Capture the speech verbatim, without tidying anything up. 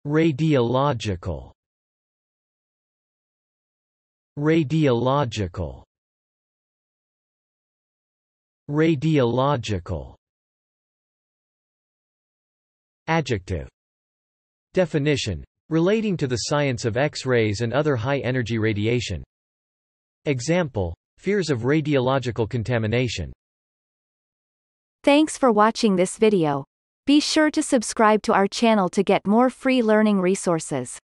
Radiological. Radiological. Radiological. Adjective. Definition: relating to the science of X-rays and other high-energy radiation. Example: fears of radiological contamination. Thanks for watching this video. Be sure to subscribe to our channel to get more free learning resources.